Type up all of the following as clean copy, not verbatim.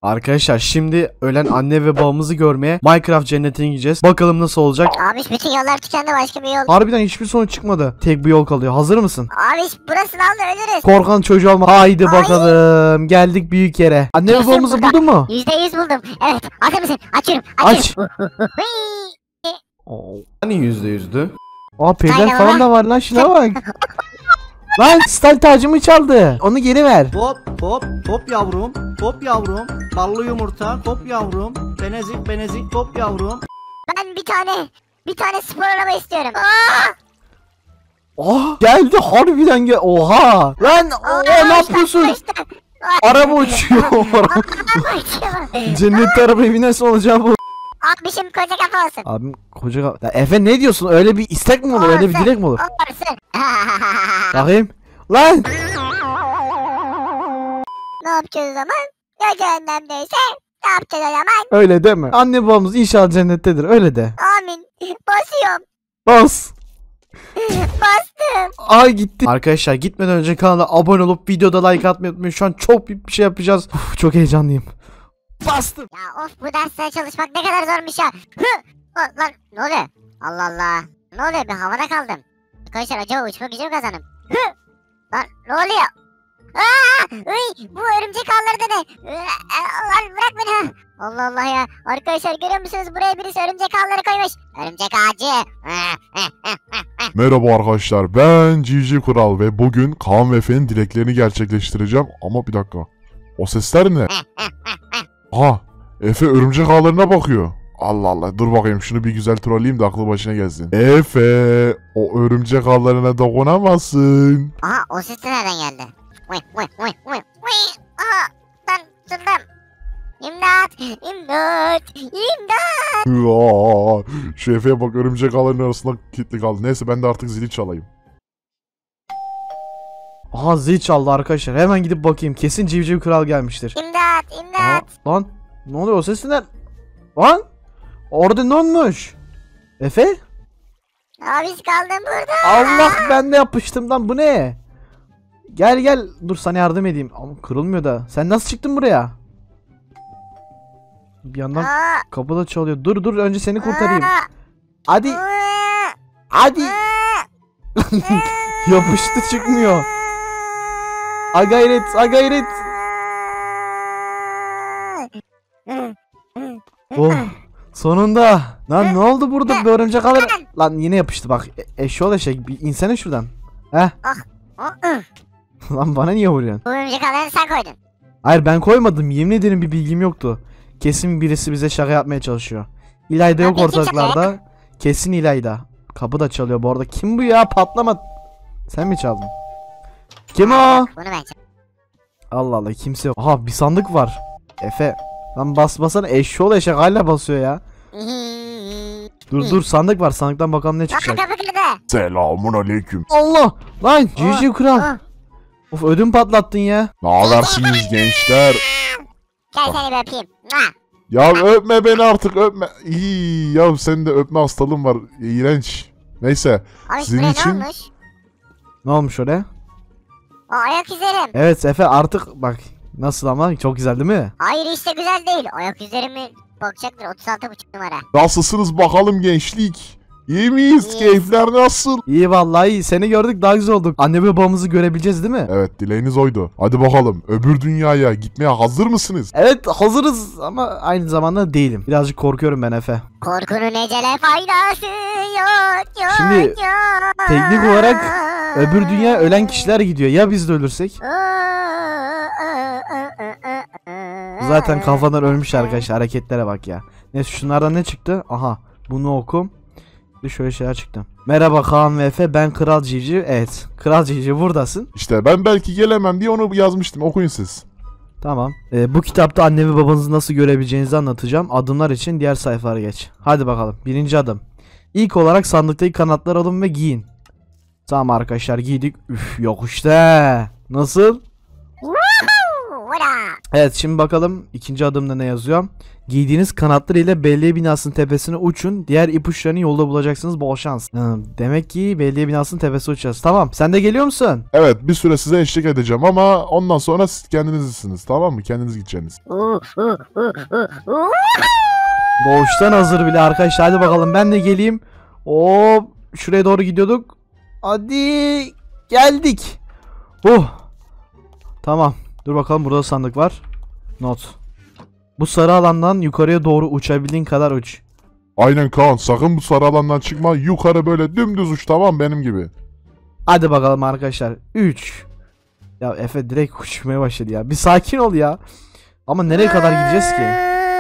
Arkadaşlar şimdi ölen anne ve babamızı görmeye Minecraft cennetine gideceğiz. Bakalım nasıl olacak. Abi bütün yollar tükendi, başka bir yol. Harbiden hiçbir sonuç çıkmadı. Tek bir yol kalıyor. Hazır mısın? Abi burası lan, ölürüz. Korkan çocuğu olma. Haydi bakalım. Geldik büyük yere. Anne ve Kesin babamızı burada. buldun mu? %100 buldum. Evet, hazır mısın? Açıyorum. Aç. Hani %100'dü? Aa peyder Aynen falan baba. da var lan, şuna bak. Lan stal tacımı çaldı. Onu geri ver. Hop hop hop yavrum, hop yavrum, ballı yumurta, hop yavrum, benezik benezik, hop yavrum. Ben bir tane spor araba istiyorum. Geldi harbiden gel. Oha. Lan ne yapıyorsun? Araba uçuyor. Cennette arabaya binersin olacağı bu. Abişim koca kafa olsun. Abim koca ya Efe ne diyorsun? Öyle bir istek mi olur? Öyle bir dilek mi olur? Olsun. Bakayım. Lan. Ne yapacağız o zaman? Ya cehennemdeyse ne yapacağız o zaman? Öyle deme. Anne babamız inşallah cennettedir. Öyle de. Amin. Basıyorum. Bas. Bastım. Ay gitti. Arkadaşlar gitmeden önce kanala abone olup videoda like atmayı unutmayın. Şu an çok büyük bir şey yapacağız. Çok heyecanlıyım. Bastım. Ya of, bu derslere çalışmak ne kadar zormuş ya. Lan ne oluyor? Allah Allah. Ne oluyor, bir havada kaldım. Arkadaşlar acaba uçma gücü mü kazanım? Lan ne oluyor? Bu örümcek ağları da ne? Lan bırak beni. Allah Allah ya. Arkadaşlar görüyor musunuz? Buraya birisi örümcek ağları koymuş. Örümcek ağacı. Merhaba arkadaşlar, ben Cici Kral ve bugün Kaan ve Efe'nin dileklerini gerçekleştireceğim. Ama bir dakika, o sesler ne? Aha, Efe örümcek ağlarına bakıyor. Allah Allah, dur bakayım şunu bir güzel trolleyeyim de aklı başına gelsin. Efe, o örümcek ağlarına dokunamazsın. Aha, o ses de nereden geldi? Aha, ben sırdım. İmdat! İmdat! İmdat! Aa, şu Efe'ye bak, örümcek ağlarının arasında kilitli kaldı. Neyse ben de artık zili çalayım. Aha zil çaldı arkadaşlar. Hemen gidip bakayım. Kesin Civciv Kral gelmiştir. İmdat! İmdat! Lan ne oluyor, o ses ne? Lan orada ne olmuş? Efe? Abi kaldım burada. Allah, ben de yapıştım lan, bu ne? Gel dur sana yardım edeyim. Ama kırılmıyor da. Sen nasıl çıktın buraya? Bir yandan kapı da çalıyor. Dur önce seni kurtarayım. Hadi. Hadi. Yapıştı, çıkmıyor. A gayret. Oh. Sonunda. Lan ne oldu burada, bir örümcek alır. Lan yine yapıştı bak. Eşşoğlu eşek, bir insene şuradan. Heh. Lan bana niye vuruyorsun? Bu örümcek ağlarını sen koydun. Hayır ben koymadım, yemin ederim bir bilgim yoktu. Kesin birisi bize şaka yapmaya çalışıyor. İlayda yok Abi kim ortalıklarda. Kesin İlayda. Kapı da çalıyor bu arada. Kim bu ya, patlama. Sen mi çaldın? Kim o? Bunu ben çaldım. Allah Allah, kimse yok. Aha bir sandık var. Efe. Lan basmasana, eşşoğlu eşek hala basıyor ya. Dur sandık var, sandıktan bakalım ne çıkacak. Kapı kırdı. Selamun aleyküm. Allah lan Cici Kral. Of ödüm patlattın ya. Ne habersiniz gençler? Gel seni bir öpeyim. Ya öpme beni artık, öpme. İyi ya, senin de öpme hastalığın var. İğrenç. Neyse. Abi Sizin buraya için- ne olmuş? Ne olmuş oraya? O ayak izlerim. Evet Efe, artık bak nasıl, ama çok güzel değil mi? Hayır işte güzel değil. Ayak izlerimi bakacaktır, 36,5 numara. Nasılsınız bakalım gençlik? İyi miyiz? İyiyiz. Keyifler nasıl? İyi vallahi iyi. Seni gördük daha güzel olduk. Anne ve babamızı görebileceğiz değil mi? Evet, dileğiniz oydu. Hadi bakalım, öbür dünyaya gitmeye hazır mısınız? Evet hazırız ama aynı zamanda değilim. Birazcık korkuyorum ben Efe. Korkunun ecele faydası yok. Şimdi, teknik olarak Öbür dünya ölen kişiler gidiyor. Ya biz de ölürsek? Zaten kafadan ölmüş arkadaşlar. Hareketlere bak ya. Neyse şunlardan ne çıktı? Aha bunu okum. Bir şöyle şeyler çıktı. Merhaba Kaan ve Efe, ben Kral Cici. Evet Kral Cici buradasın. İşte ben belki gelemem diye onu yazmıştım, okuyun siz. Tamam. Bu kitapta anne ve babanızı nasıl görebileceğinizi anlatacağım. Adımlar için diğer sayfalara geç. Hadi bakalım. Birinci adım. İlk olarak sandıktaki kanatları alın ve giyin. Tamam arkadaşlar, giydik. Üf yokuşta. Nasıl? Evet, şimdi bakalım ikinci adımda ne yazıyor. Giydiğiniz kanatlar ile belediye binasının tepesine uçun. Diğer ipuçlarını yolda bulacaksınız. Bol şans. Demek ki belediye binasının tepesine uçacağız. Tamam. Sen de geliyor musun? Evet, bir süre size eşlik edeceğim ama ondan sonra siz kendinizsiniz, tamam mı? Kendiniz gideceksiniz. Doğuştan hazır bile arkadaşlar. Hadi bakalım ben de geleyim. Hop. Şuraya doğru gidiyorduk. Hadi. Geldik. Tamam. Dur bakalım, burada sandık var. Not. Bu sarı alandan yukarıya doğru uçabildiğin kadar uç. Aynen Kaan, sakın bu sarı alandan çıkma, yukarı böyle dümdüz uç, tamam benim gibi. Hadi bakalım arkadaşlar. 3. Ya Efe direkt uçmaya başladı ya. Bir sakin ol ya. Ama nereye kadar gideceğiz ki?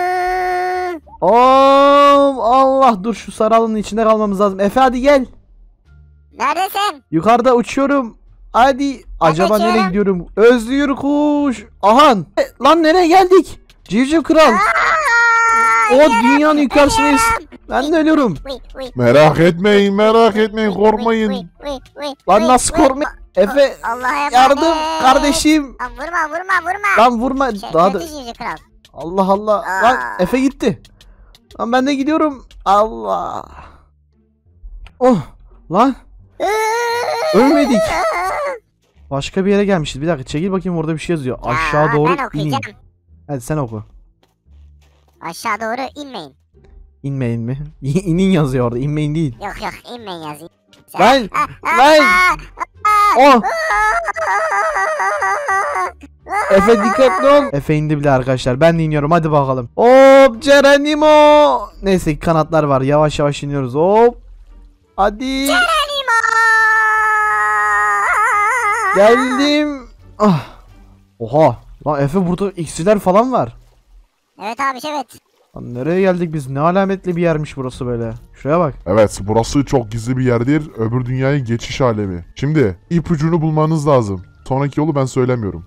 Allah, dur şu sarı alanın içinde kalmamız lazım. Efe hadi gel. Neredesin? Yukarıda uçuyorum. Hadi. Acaba nereye uçuyorum. gidiyorum? Özgür kuş. Ahan. Lan nereye geldik? Civciv kral. O dünyanın yukarısındayız. Ben de ölüyorum. Merak etmeyin, korkmayın. Lan nasıl korkma? Efe Allah'a emanet. yardım kardeşim. Lan vurma. Lan vurma. Daha da... Şerefsiz kral. Allah Allah. Lan Efe gitti. Lan ben de gidiyorum. Allah. Lan. Ölmedik. Başka bir yere gelmişiz. Bir dakika çekil bakayım, orada bir şey yazıyor. Aşağı Ya, doğru ben inin. okuyacağım. Hadi sen oku. Aşağı doğru inmeyin. İnmeyin mi? İnin yazıyor orada. İnmeyin değil. Yok inmeyin yazayım. Lan. Lan. Oh. Efe dikkatli ol. Efe indi bile arkadaşlar. Ben de iniyorum. Hadi bakalım. Hop Geronimo. Neyse ki kanatlar var. Yavaş yavaş iniyoruz. Hop. Hadi. Geldim. Oha. Lan Efe burada iksirler falan var. Evet abi evet. Lan nereye geldik biz? Ne alametli bir yermiş burası böyle. Şuraya bak. Evet, burası çok gizli bir yerdir. Öbür dünyaya geçiş alemi. Şimdi ipucunu bulmanız lazım. Sonraki yolu ben söylemiyorum.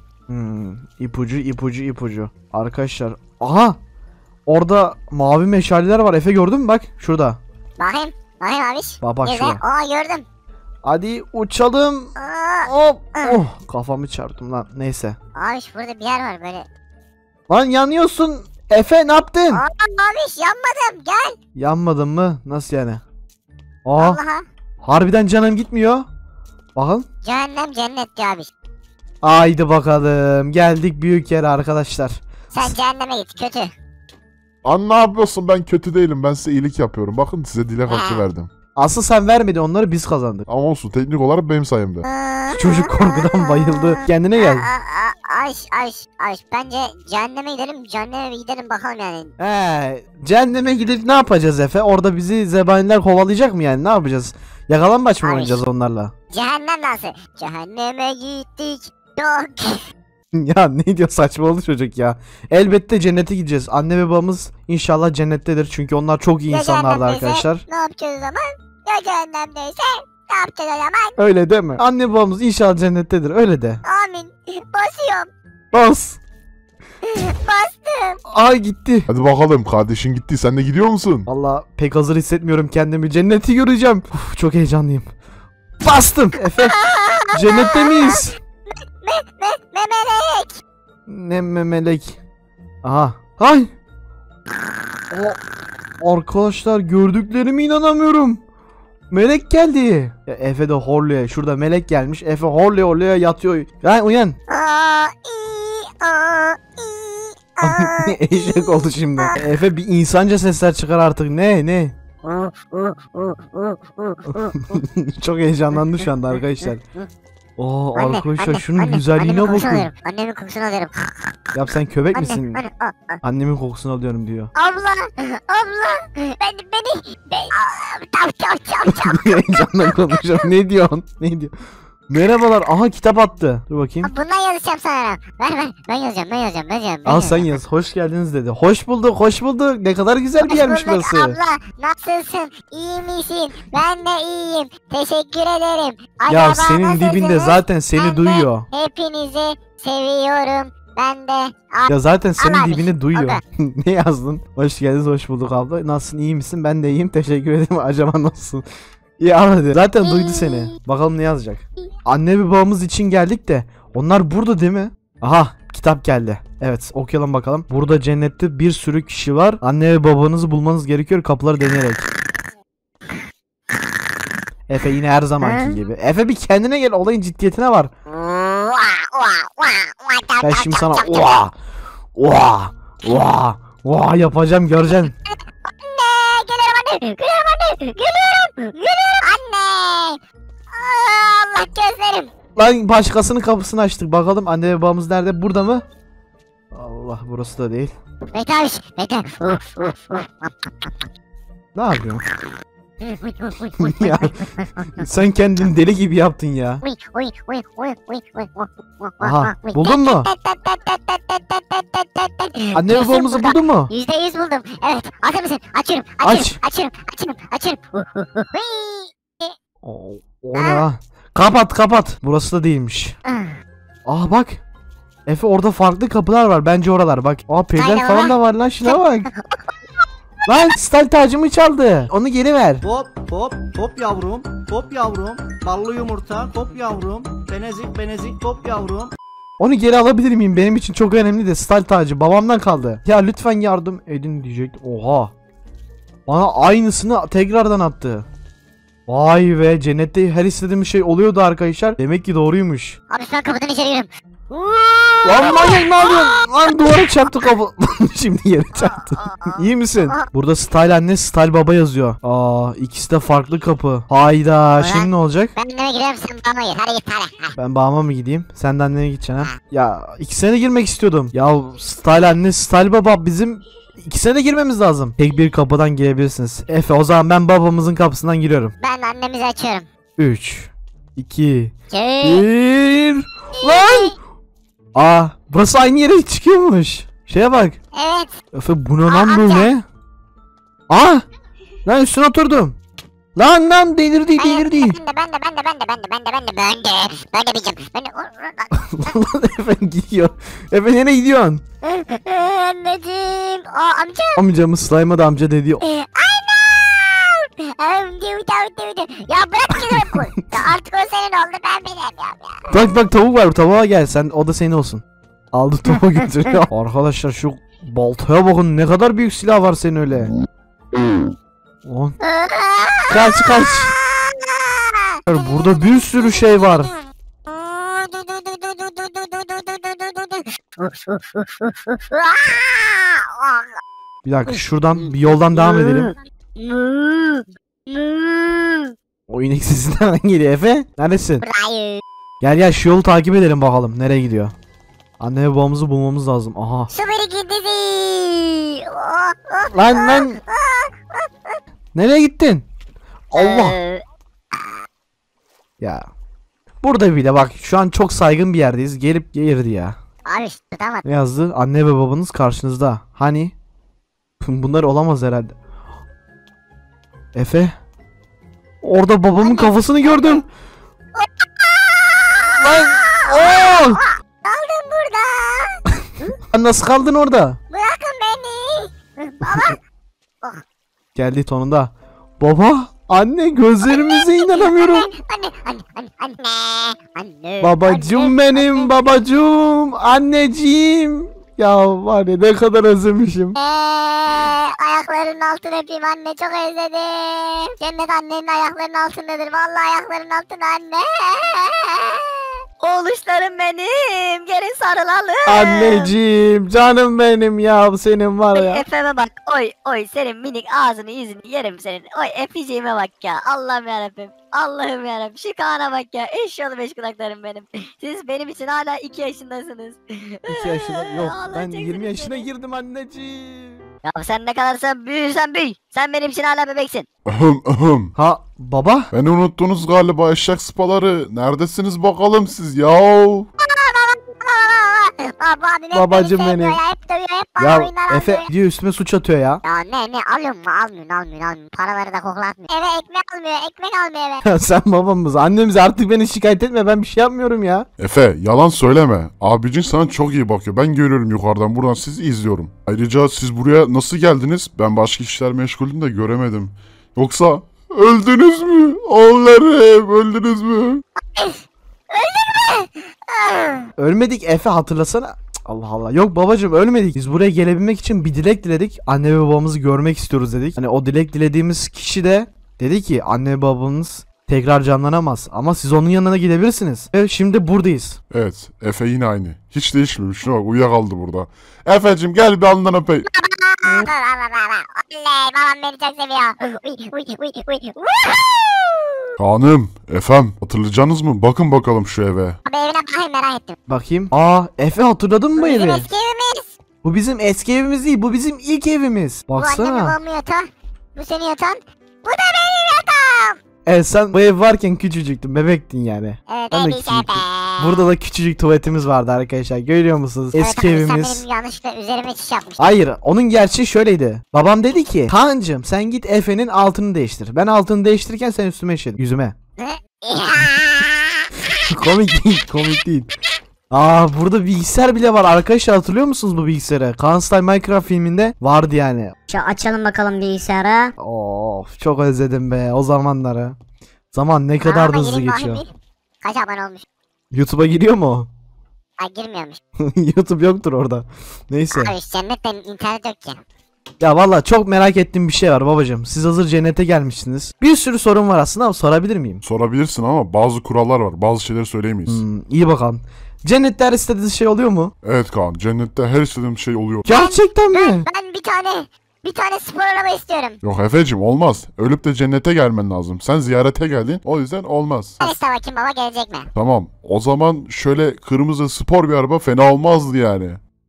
İpucu. Arkadaşlar. Aha. Orada mavi meşaleler var. Efe gördün mü? Bak şurada. Bakayım abiş. Bak Nerede? şurada. Gördüm. Hadi uçalım. Hop. Kafamı çarptım lan. Neyse. Abiş burada bir yer var böyle. Lan yanıyorsun. Efe ne yaptın? Abiş yanmadım gel. Yanmadın mı? Nasıl yani? Allah'a. Harbiden canım gitmiyor. Bakın. Cehennem cennet diyor abiş. Haydi bakalım. Geldik büyük yere arkadaşlar. Sen cehenneme git kötü. An ne yapıyorsun? Ben kötü değilim. Ben size iyilik yapıyorum. Bakın size dilek hakkı verdim. Asıl sen vermedin, onları biz kazandık. Ama olsun, teknik olarak benim sayemde. Çocuk korkudan bayıldı. Kendine gel. Ayş bence cehenneme gidelim bakalım yani. Cehenneme gidip ne yapacağız Efe? Orada bizi zebaniler kovalayacak mı yani? Ne yapacağız? Yakalanmaç mı Ay. oynayacağız onlarla? Cehennem nasıl? Cehenneme gittik. Yok. Ya ne diyor, saçmaladı çocuk ya. Elbette cennete gideceğiz. Anne ve babamız inşallah cennettedir. Çünkü onlar çok iyi Ya insanlardı cehennemdeyse arkadaşlar. Ne yapacağız o zaman? Ya cehennemdeyse ne yapacağız o zaman? Öyle deme. Anne babamız inşallah cennettedir. Öyle de. Amin. Basıyorum. Bas. Bastım. Ay gitti. Hadi bakalım, kardeşin gitti. Sen de gidiyor musun? Valla pek hazır hissetmiyorum kendimi. Cenneti göreceğim. Uf, çok heyecanlıyım. Bastım. Efe. Cennette miyiz? Memelek. Ne memelek. Aha. Ay. Arkadaşlar gördüklerime inanamıyorum. Melek geldi. Ya Efe de horluyor. Şurada melek gelmiş. Efe horluyor yatıyor. Lan uyan. Eşek oldu şimdi. Efe bir insanca sesler çıkar artık. Ne? Çok heyecanlandı şu anda arkadaşlar. Arkadaşlar şunun güzelliğine bakın. Annemin kokusunu alırım. Ya sen köpek misin? Annemin kokusunu alıyorum diyor. Abla. Beni. Heyecanla konuşuyor. Ne diyorsun? Merhabalar. Aha kitap attı. Dur bakayım. Bundan yazacağım sana. Ver. Ben yazacağım. Al sen yaz. Hoş geldiniz dedi. Hoş bulduk. Ne kadar güzel bir yermiş burası. Abla nasılsın? İyi misin? Ben de iyiyim. Teşekkür ederim. Ya Acaba senin dibinde nasılsınız? zaten seni Ben de duyuyor. Hepinizi seviyorum. Ben de. Ya zaten senin Abi, dibini duyuyor. abla. Ne yazdın? Hoş geldiniz, hoş bulduk abla. Nasılsın, iyi misin? Ben de iyiyim, teşekkür ederim. Acaba nasılsın? İyi hadi. Zaten duydu seni. Bakalım ne yazacak. Anne ve babamız için geldik de. Onlar burada değil mi? Aha kitap geldi. Evet, okuyalım bakalım. Burada cennette bir sürü kişi var. Anne ve babanızı bulmanız gerekiyor kapıları deneyerek. Efe yine her zamanki gibi. Efe bir kendine gel, olayın ciddiyetine var. Ben şimdi sana oha oha oha oha yapacağım, göreceksin. Geliyorum anne. Geliyorum. Anne. Allah gözlerim. Lan başkasının kapısını açtık. Bakalım anne ve babamız nerede? Burada mı? Allah, burası da değil. Bekle abi. Bekle. Ne yapıyorsun? Ya, sen kendini deli gibi yaptın ya. Aha, buldun mu? Anne ve babamızı buldun mu? %100 buldum. Evet. Hazır mısın? Açıyorum. Açıyorum. O ne lan? Kapat. Burası da değilmiş. Aa bak. Efe orada farklı kapılar var. Bence oralar bak. Aa periler Aynen falan da var lan, şuna bak. Lan stal tacımı çaldı. Onu geri ver. Hop yavrum. Hop yavrum. Ballı yumurta. Hop yavrum. Benezik hop yavrum. Onu geri alabilir miyim? Benim için çok önemli de stal tacı babamdan kaldı. Ya lütfen yardım edin diyecektim. Oha. Bana aynısını tekrardan attı. Vay be, cennette her istediğim şey oluyordu arkadaşlar. Demek ki doğruymuş. Abi şu an kapıdan içeri giriyorum. Lan manyak, ne yapıyorsun? Lan duvara çarptı kapı. Şimdi yere çarptı. İyi misin? Burada style anne, style baba yazıyor. Aa, ikisi de farklı kapı. Hayda, şimdi ne olacak? Ben anneme giriyorum, sen babama gir. Hadi git hadi. Ben babama mı gideyim? Sen de annene gideceksin ha? Ya ikisine de girmek istiyordum. Ya style anne, style baba, bizim ikisine de girmemiz lazım. Tek bir kapıdan girebilirsiniz. Efe, o zaman ben babamızın kapısından giriyorum. Ben annemizi açıyorum. 3 2 Şey. 1 Lan! Aa, burası aynı yere çıkıyormuş. Şeye bak. Evet. Efe, bu ne lan amca. böyle? Aa! Lan üstüne oturdum. Lan delirdi. Ben de bileceğim. Lan Efe gidiyor. Efe nereye gidiyorsun? Anneciğim. Aa amca. Amcamı slime'a da amca dedi. Anam. Ya bırak gidelim. Ya artık o senin oldu, ben bilemiyorum ya. Bak tavuk var, tavuğa gel sen, o da senin olsun. Aldı tavuğu götürüyor. Arkadaşlar şu baltaya bakın, ne kadar büyük silah var senin öyle. On. Kaç. Burada bir sürü şey var. Bir dakika, şuradan bir yoldan devam edelim. O inek sesi nereden geliyor Efe? Neredesin? Gel şu yolu takip edelim bakalım nereye gidiyor. Anne ve babamızı bulmamız lazım. Aha. Süberi gidizi. Lan. Nereye gittin? Allah. Ya. Burada bile bak, şu an çok saygın bir yerdeyiz. Gelip gelirdi ya. Abi tutamadım. Ne yazdı? Anne ve babanız karşınızda. Hani? Bunlar olamaz herhalde. Efe. Orada babamın kafasını gördüm. Lan. Oo! Kaldım burada. Lan nasıl kaldın orada? Bırakın beni. Baba. Geldi tonunda. Baba, anne, gözlerimize inanamıyorum. Anne. Babacım benim, babacım, anneciğim. Ya var ya, ne kadar özlemişim. Ayaklarının altını öpeyim anne, çok özledim. Cennet annenin ayaklarının altındadır. Vallahi ayaklarının altında anne. Oğluşlarım benim. Gelin sarılalım. Anneciğim, canım benim ya, senin var ya. Efe'me bak, oy senin minik ağzını yüzünü yerim senin. Oy Efeciğime bak ya, Allah'ım yarabbim, Allah'ım yarabbim, şu Kaan'a bak ya, eşyalı beş kulaklarım benim. Siz benim için hala 2 yaşındasınız. 2 yaşında yok, ben Ağlayacaksın 20 yaşına beni. girdim anneciğim. Ya sen ne kadarsan büyürsen büyü, sen benim için hala bebeksin. Ha baba, Beni unuttunuz galiba eşek sıpaları. Neredesiniz bakalım siz yahu? Baba abi hep Babacım beni sevmiyor benim. ya, hep dövüyor, hep bana ya oyunlar Efe alıyor. diyor, üstüme suç atıyor ya. Ya ne alıyor mu? Almıyorsun. Paraları da koklatmıyor. Eve ekmek almıyor eve. Sen babamız, annemiz, artık beni şikayet etme, ben bir şey yapmıyorum ya. Efe yalan söyleme. Abicin sana çok iyi bakıyor. Ben görüyorum yukarıdan, buradan sizi izliyorum. Ayrıca siz buraya nasıl geldiniz? Ben başka işler meşgulüm de göremedim. Yoksa öldünüz mü? Oğullarım öldünüz mü? Ölmedik Efe, hatırlasana. Cık, Allah Allah. Yok babacım ölmedik. Biz buraya gelebilmek için bir dilek diledik. Anne ve babamızı görmek istiyoruz dedik. Hani o dilek dilediğimiz kişi de dedi ki anne ve babanız tekrar canlanamaz. Ama siz onun yanına gidebilirsiniz. Ve şimdi buradayız. Evet, Efe yine aynı. Hiç değişmemiş. Şuna bak, uyuyakaldı burada. Efeciğim gel bir alnından öpeyim. Oley babam beni çok seviyor. Woohoo! Hanım, efem hatırlayacaksınız mı? Bakın bakalım şu eve. Abi evine bakayım merak ettim. Bakayım. Efe hatırladın mı bu Bizim evi? eski evimiz. Bu bizim eski evimiz değil. Bu bizim ilk evimiz. Bu annemin Baksana. babamın yatağı. Bu senin yatağın. Bu da benim yatağım. Evet sen bu ev varken küçücüktün. Bebektin yani. Evet Ben de en iyi küçücük. şey be. Burada da küçücük tuvaletimiz vardı arkadaşlar. Görüyor musunuz? Evet Eski abi, evimiz. Sen benim yanlışlıkla üzerime çiş yapmıştın. Hayır, onun gerçeği şöyleydi. Babam dedi ki, "Kaan'cığım sen git Efe'nin altını değiştir." Ben altını değiştirirken sen üstüme işedin. Yüzüme. Komik değil, komik değil. Burada bilgisayar bile var arkadaşlar, hatırlıyor musunuz bu bilgisayarı? Kaan Style Minecraft filminde vardı yani. Şu açalım bakalım bilgisayarı. Of, çok özledim be o zamanları. Zaman ne kadar da hızlı geçiyor. Kaç abone olmuş? YouTube'a giriyor mu o? Ay girmiyormuş. YouTube yoktur orada. Neyse. Abi cennetten internet yok ki. Ya valla çok merak ettiğim bir şey var babacığım. Siz hazır cennete gelmişsiniz. Bir sürü sorun var aslında ama sorabilir miyim? Sorabilirsin ama bazı kurallar var. Bazı şeyleri söyleyemeyiz. İyi bakalım. Cennette her istediğiniz şey oluyor mu? Evet Kaan, cennette her istediğim şey oluyor. Gerçekten mi? Ben bir tane spor araba istiyorum. Yok Efeciğim olmaz. Ölüp de cennete gelmen lazım. Sen ziyarete geldin. O yüzden olmaz. Ben iste bakayım baba gelecek mi? Tamam. O zaman şöyle kırmızı spor bir araba fena olmazdı yani.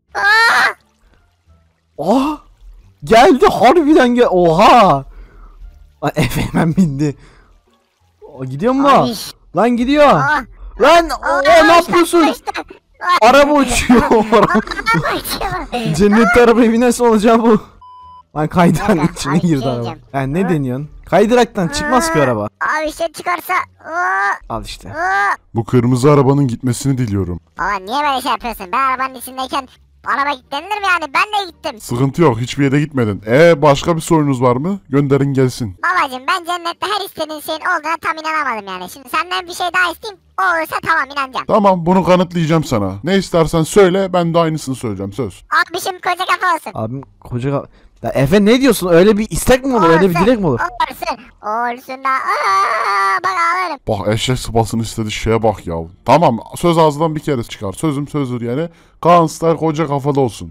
Geldi harbiden gel. Oha. Efe hemen bindi. Gidiyor mu? Abi. Lan gidiyor. Aa, Lan ne yapıyorsun? işte. Araba uçuyor. Cennette arabaya binerse olacağı bu. Lan kaydıran Kanka, içine abi girdi şey araba. diyeceğim. Yani ne deniyorsun? Kaydıraktan çıkmaz ki araba. Abi işte çıkarsa. Al işte. Bu kırmızı arabanın gitmesini diliyorum. Baba niye böyle şey yapıyorsun? Ben arabanın içindeyken araba denilir mi yani? Ben de gittim. Sıkıntı yok. Hiçbir yere gitmedin. Başka bir sorunuz var mı? Gönderin gelsin. Babacım ben cennette her istediğin şeyin olduğuna tam inanamadım yani. Şimdi senden bir şey daha isteyeyim. O olursa tamam inanacağım. Tamam bunu kanıtlayacağım sana. Ne istersen söyle ben de aynısını söyleyeceğim söz. Abişim koca kafa olsun. Abim Ya Efe ne diyorsun? Öyle bir istek mi olur? Öyle bir dilek mi olur? Olsun. Olsun da. Bak ağlarım. Bak eşek sıpasını istediği şeye bak ya. Tamam söz ağzından bir kere çıkar. Sözüm sözdür yani. Kaan Star koca kafada olsun.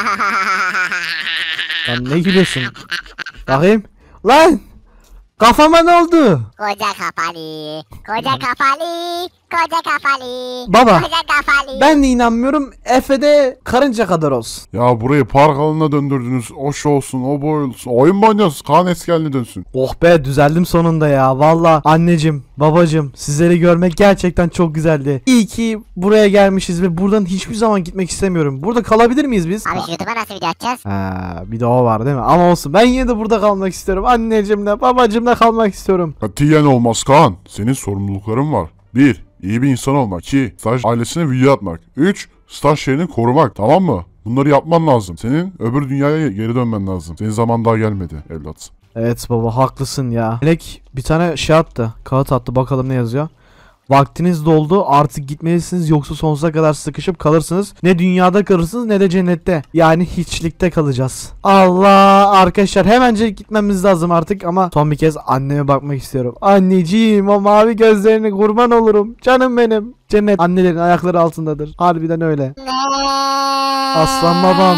Lan ne gülüyorsun? Bakayım. Lan! Kafama ne oldu? Koca kafalı. Koca kafalı. Koca kafalı. Baba, Koca kafalı. ben de inanmıyorum. Efe de karınca kadar olsun. Ya burayı park alanına döndürdünüz. O şu olsun o bu olsun. Oyun mu oynuyorsunuz? Kaan eski haline dönsün. Oh be düzeldim sonunda ya. Valla anneciğim, babacığım sizleri görmek gerçekten çok güzeldi. İyi ki buraya gelmişiz ve buradan hiçbir zaman gitmek istemiyorum. Burada kalabilir miyiz biz? Abi şu YouTube'a nasıl video atacağız? Bir de o var değil mi? Ama olsun ben yine de burada kalmak istiyorum. Anneciğimle babacığımla kalmak istiyorum. Katiyen olmaz Kaan. Senin sorumlulukların var. 1. İyi bir insan olmak. 2. Staj ailesine video atmak. 3. Staj yerini korumak. Tamam mı? Bunları yapman lazım. Senin öbür dünyaya geri dönmen lazım. Senin zaman daha gelmedi evlat. Evet baba haklısın ya. Melek bir tane şey attı. Kağıt attı bakalım ne yazıyor. Vaktiniz doldu artık gitmelisiniz yoksa sonsuza kadar sıkışıp kalırsınız. Ne dünyada kalırsınız ne de cennette. Yani hiçlikte kalacağız. Allah arkadaşlar hemencik gitmemiz lazım artık ama son bir kez anneme bakmak istiyorum. Anneciğim o mavi gözlerini kurban olurum. Canım benim. Cennet annelerin ayakları altındadır. Harbiden öyle. Aslan babam.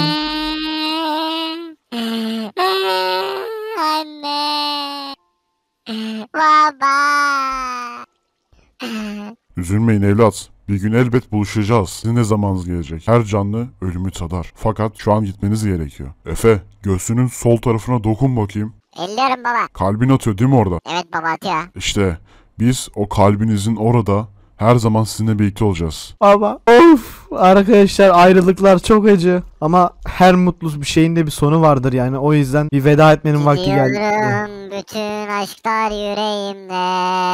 Anne. Baba. Üzülmeyin evlat. Bir gün elbet buluşacağız. Sizin ne zamanınız gelecek? Her canlı ölümü tadar. Fakat şu an gitmeniz gerekiyor. Efe, göğsünün sol tarafına dokun bakayım. Elliyorum baba. Kalbin atıyor değil mi orada? Evet baba atıyor. İşte biz o kalbinizin orada her zaman sizinle birlikte olacağız. Baba of arkadaşlar ayrılıklar çok acı ama her mutlu bir şeyin de bir sonu vardır yani o yüzden bir veda etmenin vakti geldi. Gidiyorum bütün aşklar yüreğimde.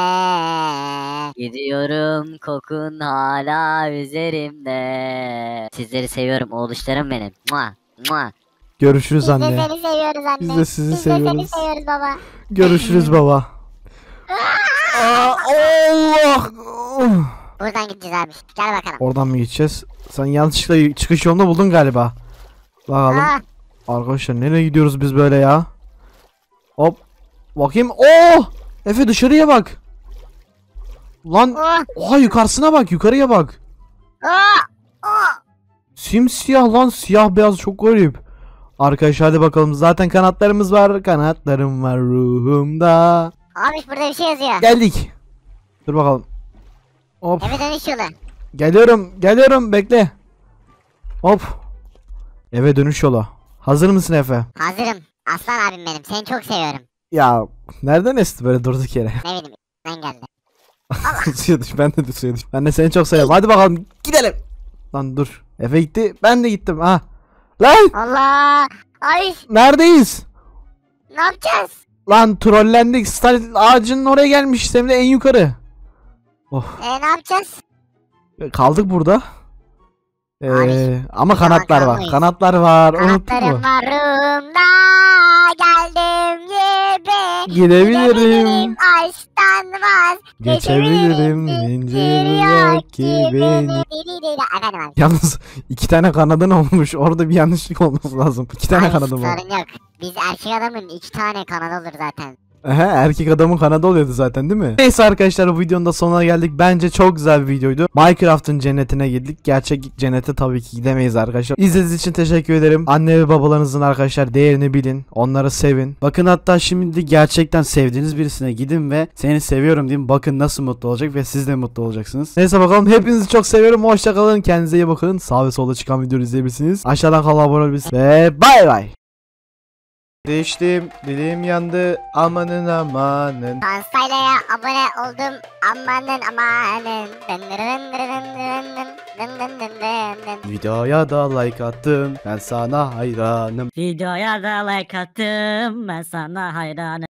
Gidiyorum kokun hala üzerimde. Sizleri seviyorum oğluşlarım benim. Mua, mua. Görüşürüz Biz de anne. seni seviyoruz anne. Biz de sizi Biz de seni seviyoruz. seviyoruz baba. Görüşürüz baba. Allah. Buradan gideceğiz abi. Gel bakalım. Oradan mı gideceğiz? Sen yanlışlıkla çıkış yolunu buldun galiba. Bakalım. Aa, Arkadaşlar nereye gidiyoruz biz böyle ya? Hop. Bakayım. Oo! Efe dışarıya bak. Lan. oh, Oha yukarısına bak. Yukarıya bak. oh, oh. Simsiyah lan. Siyah beyaz çok garip. Arkadaşlar hadi bakalım. Zaten kanatlarımız var. Kanatlarım var ruhumda. Abi burada bir şey yazıyor. Geldik. Dur bakalım. Hop. Eve dönüş yolu. Geliyorum. Geliyorum. Bekle. Hop. Eve dönüş yolu. Hazır mısın Efe? Hazırım. Aslan abim benim. Seni çok seviyorum. Ya nereden esti böyle durduk yere? Ne bileyim. Ben geldi. Suya düş. Ben de suya düş. Ben de seni çok seviyorum. Hadi bakalım gidelim. Lan dur. Efe gitti. Ben de gittim. Ha. Lan Allah. Ay neredeyiz? ne yapacağız? Lan trollendik. Stalin ağacının oraya gelmiş. Hem de en yukarı. Oh. Ne yapacağız? Kaldık burada. Abi, Ama bir zaman kanatlar var. kalmayız. Kanatlar var. Unuttun Kanatlarım mu? var Rum'da. Geldim gibi. Gidebilirim. Aşktan vaz. Geçebilirim. Zincir yok ki benim. Efendim abi. Yalnız 2 tane kanadın olmuş. Orada bir yanlışlık olması lazım. 2 tane Ay, kanadım var. sorun yok. Biz erkek adamın 2 tane kanadı olur zaten. Ehe, erkek adamın kanadı oluyordu zaten değil mi? Neyse arkadaşlar bu videonun da sonuna geldik. Bence çok güzel bir videoydu. Minecraft'ın cennetine girdik. Gerçek cennete tabii ki gidemeyiz arkadaşlar. İzlediğiniz için teşekkür ederim. Anne ve babalarınızın arkadaşlar değerini bilin. Onları sevin. Bakın hatta şimdi gerçekten sevdiğiniz birisine gidin ve seni seviyorum deyin. Bakın nasıl mutlu olacak ve siz de mutlu olacaksınız. Neyse bakalım hepinizi çok seviyorum. Hoşça kalın. Kendinize iyi bakın. Sağ ve solda çıkan videoları izleyebilirsiniz. Aşağıdan kanala abone olabilirsiniz. Ve bay bay. Değiştim, dilim yandı, amanın amanın. Kansayla'ya abone oldum. Amanın amanın. Dın dın dın dın dın dın dın dın dın dın. Videoya da like attım, ben sana hayranım. Videoya da like attım. Ben sana hayranım.